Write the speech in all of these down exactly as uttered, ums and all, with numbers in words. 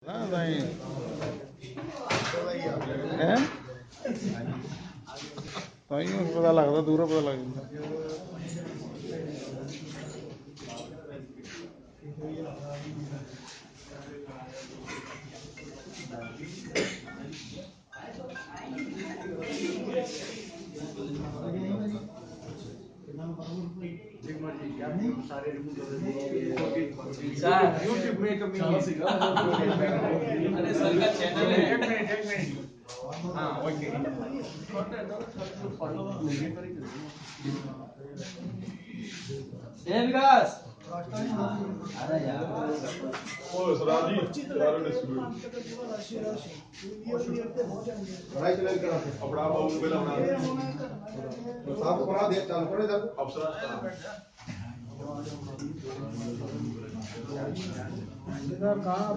है पता लगता दूरों पता लग जाता यूट्यूब में कमी है अरे सर का चैनल है एक मिनट एक मिनट हाँ ओके ए विकास अरे यार ओ सराजी सराज डिस्ट्रीब्यूट राइट लाइन करा अपना बाबू को पहले अपना साहब को बना दे चालू करे इधर अफसर इधर कहाँ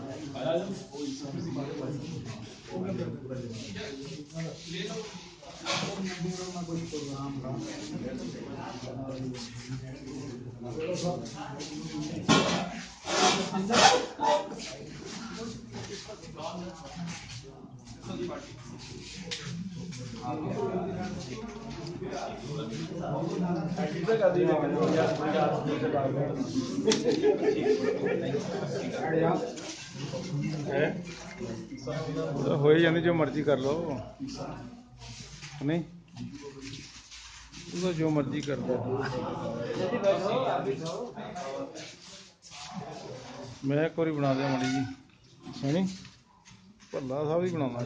कोई प्रोग्राम था हो ही जाने जो मर्जी कर लो नहीं तो जो मर्जी कर दो मैं एक बार बना दिया मड़ी जी है नी भला साहब ही बनाना